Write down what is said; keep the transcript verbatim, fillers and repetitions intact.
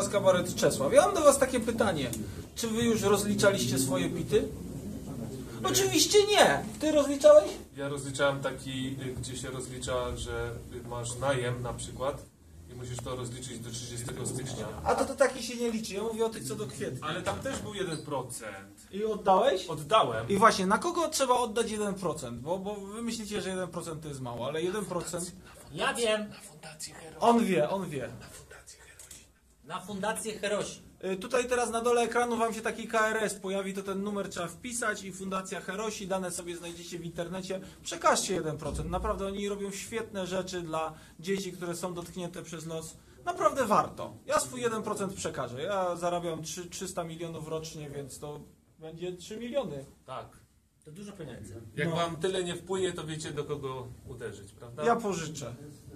Kabaret Czesław. Ja mam do was takie pytanie. Czy wy już rozliczaliście swoje bity? Oczywiście nie. Ty rozliczałeś? Ja rozliczałem taki, gdzie się rozlicza, że masz najem na przykład i musisz to rozliczyć do trzydziestego stycznia. A to, to taki się nie liczy. Ja mówię o tych co do kwietnia. Ale tam też był jeden procent. I oddałeś? Oddałem. I właśnie, na kogo trzeba oddać jeden procent? Bo, bo wy myślicie, że jeden procent to jest mało, ale jeden procent... Ja wiem. Na Fundację Herosi. On wie, on wie. Na Fundację Herosi. Na Fundację Herosi. Y, Tutaj teraz na dole ekranu wam się taki K R S pojawi, to ten numer trzeba wpisać i Fundacja Herosi, dane sobie znajdziecie w internecie. Przekażcie jeden procent. Naprawdę oni robią świetne rzeczy dla dzieci, które są dotknięte przez los. Naprawdę warto. Ja swój jeden procent przekażę. Ja zarabiam trzysta milionów rocznie, więc to będzie trzy miliony. Tak. To dużo pieniędzy. Jak No. wam tyle nie wpłynie, to wiecie do kogo uderzyć, prawda? Ja pożyczę.